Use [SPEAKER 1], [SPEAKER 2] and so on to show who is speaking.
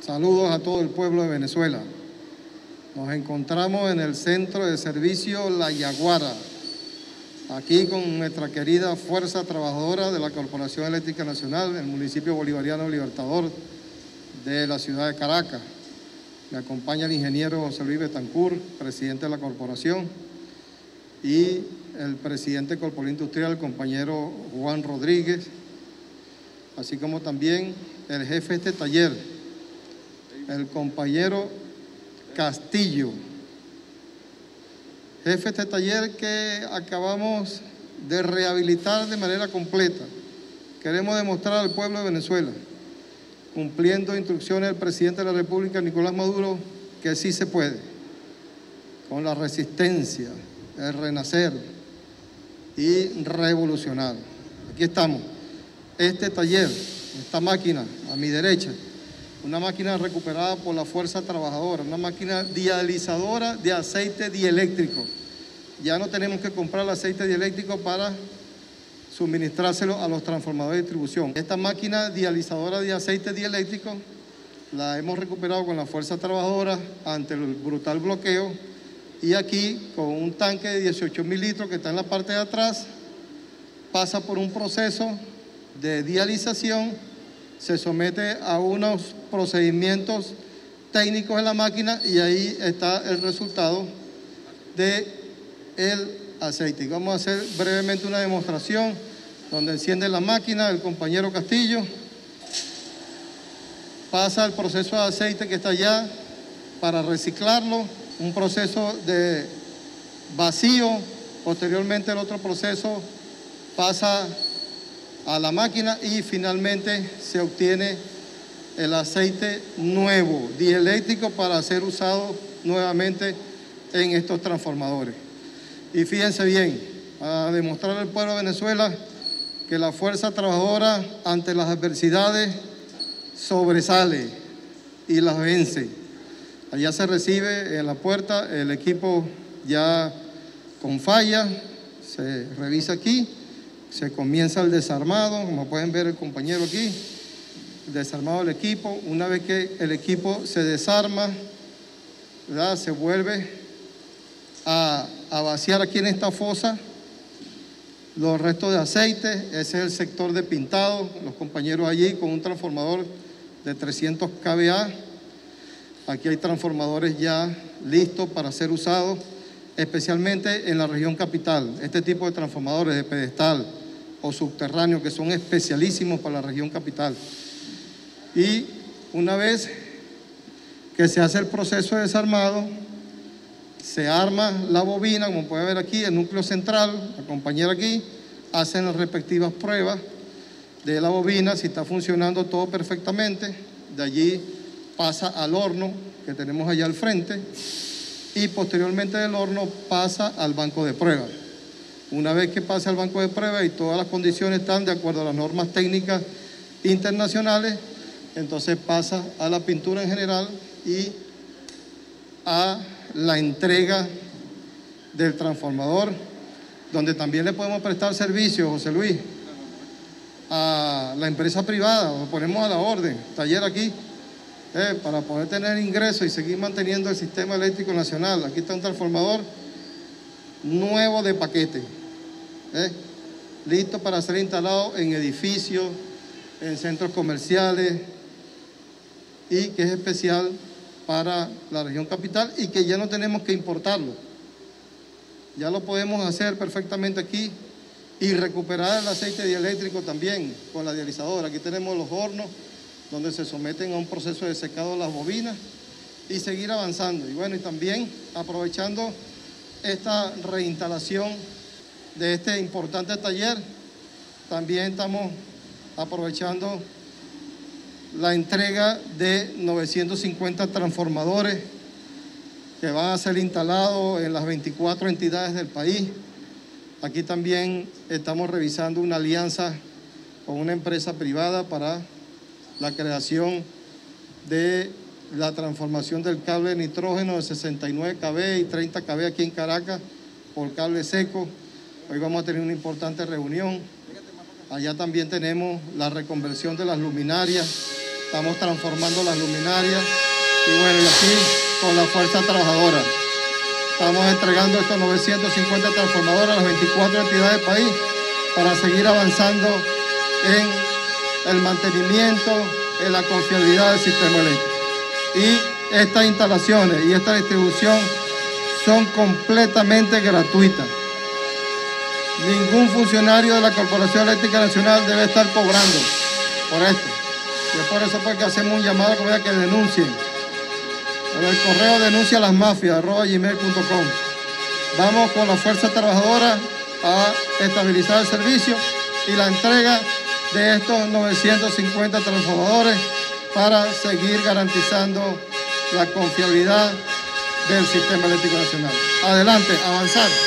[SPEAKER 1] Saludos a todo el pueblo de Venezuela. Nos encontramos en el Centro de Servicio La Yaguara, aquí con nuestra querida Fuerza Trabajadora de la Corporación Eléctrica Nacional, el municipio bolivariano Libertador de la ciudad de Caracas. Me acompaña el ingeniero José Luis Betancourt, presidente de la corporación, y el presidente Corporal Industrial, el compañero Juan Rodríguez, así como también el jefe de este taller, el compañero Castillo, jefe de este taller que acabamos de rehabilitar de manera completa. Queremos demostrar al pueblo de Venezuela, cumpliendo instrucciones del presidente de la República, Nicolás Maduro, que sí se puede, con la resistencia, el renacer y revolucionar. Aquí estamos. Este taller, esta máquina a mi derecha, una máquina recuperada por la Fuerza Trabajadora, una máquina dializadora de aceite dieléctrico. Ya no tenemos que comprar el aceite dieléctrico para suministrárselo a los transformadores de distribución. Esta máquina dializadora de aceite dieléctrico la hemos recuperado con la Fuerza Trabajadora ante el brutal bloqueo, y aquí con un tanque de 18.000 litros que está en la parte de atrás, pasa por un proceso de dialización, se somete a unos procedimientos técnicos en la máquina y ahí está el resultado del aceite. Y vamos a hacer brevemente una demostración donde enciende la máquina el compañero Castillo, pasa el proceso de aceite que está allá para reciclarlo, un proceso de vacío, posteriormente el otro proceso pasa a la máquina y finalmente se obtiene el aceite nuevo, dieléctrico, para ser usado nuevamente en estos transformadores. Y fíjense bien, a demostrar al pueblo de Venezuela que la Fuerza Trabajadora ante las adversidades sobresale y las vence. Allá se recibe en la puerta el equipo ya con falla, se revisa aquí, se comienza el desarmado, como pueden ver el compañero aquí, el desarmado del equipo. Una vez que el equipo se desarma, ¿verdad?, se vuelve a vaciar aquí en esta fosa los restos de aceite. Ese es el sector de pintado, los compañeros allí con un transformador de 300 kVA. Aquí hay transformadores ya listos para ser usados, especialmente en la región capital. Este tipo de transformadores de pedestal o subterráneo que son especialísimos para la región capital. Y una vez que se hace el proceso de desarmado, se arma la bobina, como puede ver aquí, el núcleo central, la compañera aquí, hacen las respectivas pruebas de la bobina, si está funcionando todo perfectamente. De allí pasa al horno que tenemos allá al frente y posteriormente del horno pasa al banco de pruebas. Una vez que pase al banco de pruebas y todas las condiciones están de acuerdo a las normas técnicas internacionales, entonces pasa a la pintura en general y a la entrega del transformador, donde también le podemos prestar servicio, José Luis, a la empresa privada. Lo ponemos a la orden, taller aquí, para poder tener ingresos y seguir manteniendo el sistema eléctrico nacional. Aquí está un transformador nuevo de paquete, listo para ser instalado en edificios, en centros comerciales, y que es especial para la región capital y que ya no tenemos que importarlo. Ya lo podemos hacer perfectamente aquí y recuperar el aceite dieléctrico también con la dializadora. Aquí tenemos los hornos donde se someten a un proceso de secado de las bobinas y seguir avanzando. Y bueno, y también aprovechando esta reinstalación de este importante taller, también estamos aprovechando la entrega de 950 transformadores que van a ser instalados en las 24 entidades del país. Aquí también estamos revisando una alianza con una empresa privada para la creación de la transformación del cable de nitrógeno de 69 kV y 30 kV aquí en Caracas por cable seco. Hoy vamos a tener una importante reunión. Allá también tenemos la reconversión de las luminarias, estamos transformando las luminarias y bueno, y aquí con la fuerza trabajadora. Estamos entregando estos 950 transformadores a las 24 entidades del país para seguir avanzando en el mantenimiento, en la confiabilidad del sistema eléctrico. Y estas instalaciones y esta distribución son completamente gratuitas. Ningún funcionario de la Corporación Eléctrica Nacional debe estar cobrando por esto. Y es por eso que hacemos un llamado a comunidad que denuncien. En el correo denuncialasmafias@gmail.com. Vamos con la fuerza trabajadora a estabilizar el servicio y la entrega de estos 950 transformadores para seguir garantizando la confiabilidad del sistema eléctrico nacional. Adelante, avanzar.